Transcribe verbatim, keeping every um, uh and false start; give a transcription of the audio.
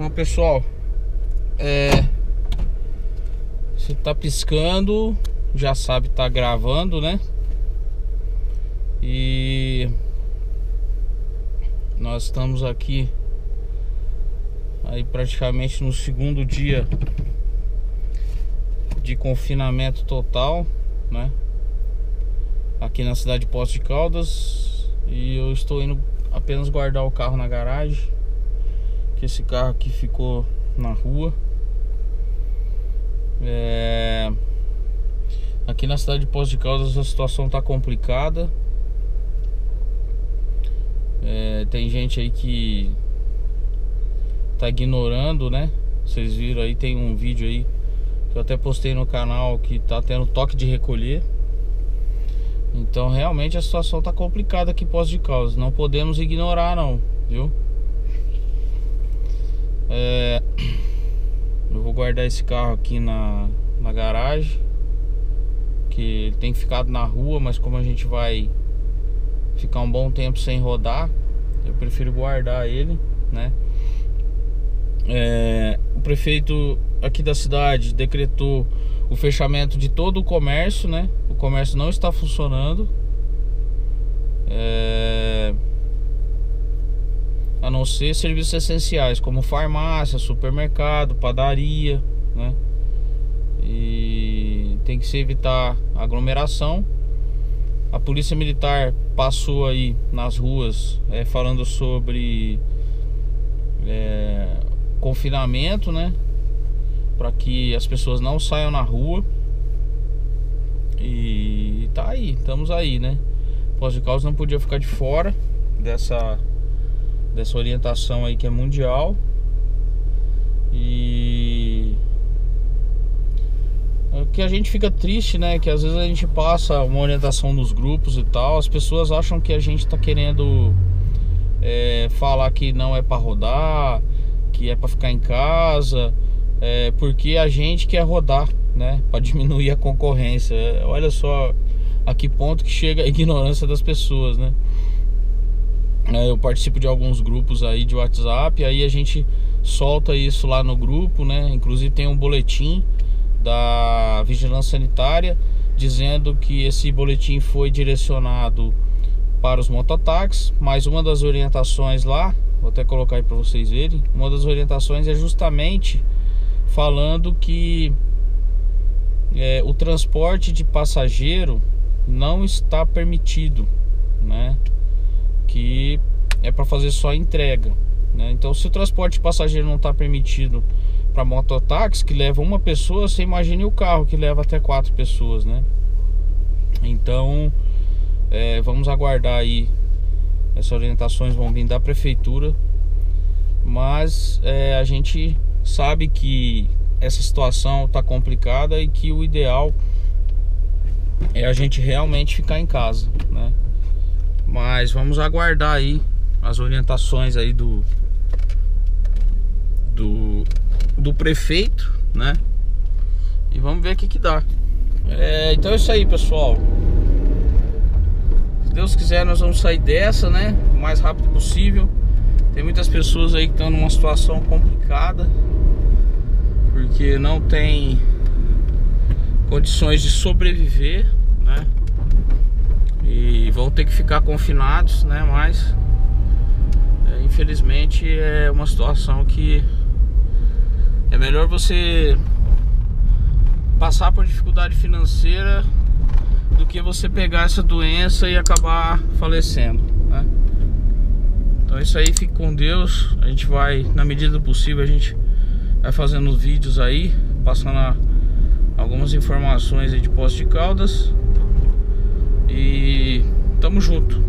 Então, pessoal, é, você tá piscando, já sabe, tá gravando, né? E nós estamos aqui aí praticamente no segundo dia de confinamento total, né? Aqui na cidade de Poços de Caldas. E eu estou indo apenas guardar o carro na garagem, que esse carro aqui ficou na rua. É... Aqui na cidade de Poços de Caldas a situação tá complicada. É, tem gente aí que tá ignorando, né? Vocês viram aí, tem um vídeo aí que eu até postei no canal que tá tendo toque de recolher. Então realmente a situação tá complicada aqui em Poços de Caldas. Não podemos ignorar não, viu? É... Eu vou guardar esse carro aqui na, na garagem, que ele tem ficado na rua, mas como a gente vai ficar um bom tempo sem rodar, eu prefiro guardar ele, né? É, o prefeito aqui da cidade decretou o fechamento de todo o comércio, né? O comércio não está funcionando, é, a não ser serviços essenciais como farmácia, supermercado, padaria, né? E tem que se evitar aglomeração. A polícia militar passou aí nas ruas é, falando sobre é, confinamento, né? Para que as pessoas não saiam na rua. E tá aí, estamos aí, né? Poços de Caldas não podia ficar de fora dessa, dessa orientação aí que é mundial. E o que a gente fica triste, né? Que às vezes a gente passa uma orientação nos grupos e tal, as pessoas acham que a gente tá querendo é, falar que não é pra rodar, que é pra ficar em casa, é, porque a gente quer rodar, né? Pra diminuir a concorrência. Olha só a que ponto que chega a ignorância das pessoas, né? É, eu participo de alguns grupos aí de WhatsApp, aí a gente solta isso lá no grupo, né? Inclusive tem um boletim da Vigilância Sanitária dizendo que esse boletim foi direcionado para os mototáxis, mas uma das orientações lá, vou até colocar aí para vocês verem, uma das orientações é justamente falando que é, o transporte de passageiro não está permitido, né? Que é para fazer só entrega, né? Então, se o transporte de passageiro não está permitido para mototáxi, que leva uma pessoa, você imagine o carro que leva até quatro pessoas, né? Então é, vamos aguardar aí. Essas orientações vão vir da prefeitura, mas é, a gente sabe que essa situação está complicada e que o ideal é a gente realmente ficar em casa, né? Mas vamos aguardar aí as orientações aí do do do prefeito, né? E vamos ver o que que dá. É, então é isso aí, pessoal. Se Deus quiser, nós vamos sair dessa, né? O mais rápido possível. Tem muitas pessoas aí que estão numa situação complicada, porque não tem condições de sobreviver, né? E vão ter que ficar confinados, né? Mas é, infelizmente é uma situação que é melhor você passar por dificuldade financeira do que você pegar essa doença e acabar falecendo, né? Então é isso aí, fique com Deus. A gente vai, na medida do possível, a gente vai fazendo vídeos aí, passando a, algumas informações aí de Poços de Caldas. E tamo junto.